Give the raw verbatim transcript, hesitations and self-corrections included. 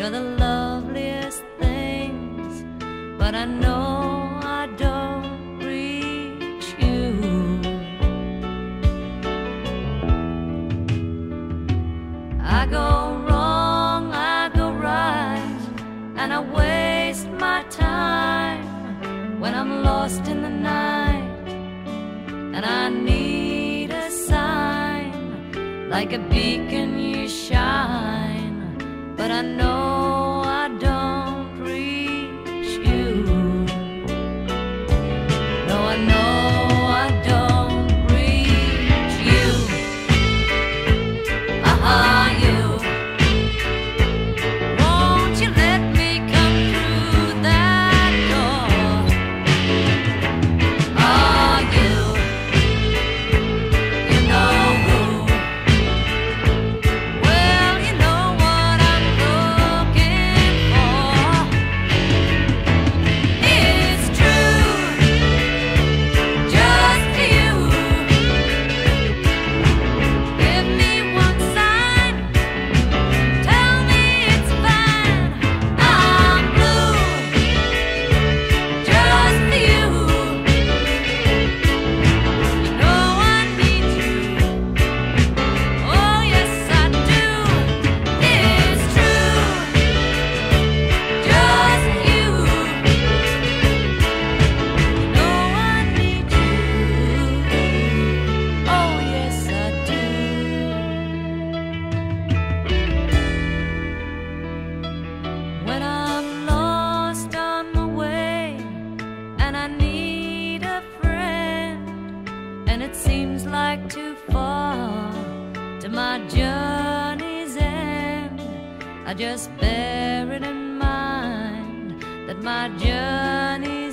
You're the loveliest things, but I know I don't reach you. I go wrong, I go right, and I waste my time when I'm lost in the night, and I need a sign. Like a beacon you shine, but I know I don't reach you. No, I know I don't reach you. Uh-huh, you. Won't you let me come through that door? Oh, you. You know who. Well, you know what I'm looking for. It's true, just for you. Give me one sign, tell me it's fine. I'm blue, just for you. You know I need you. Oh yes I do. It's true, just you. You know I need you. Oh yes I do. When I'm lost on my way and I need a friend, and it seems like too far to my journey's end, I just bear it in mind that my journey